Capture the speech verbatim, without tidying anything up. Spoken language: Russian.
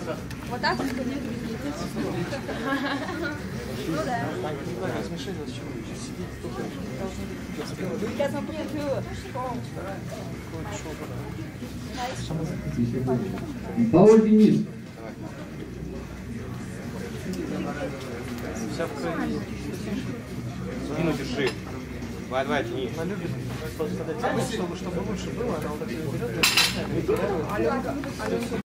Вот так вот? Ну да. Я смотрю, Пауль Денис. Вся в крови. Спину держи. Давай, давай, тяни. Она любит, чтобы, чтобы лучше было, она вот так берет.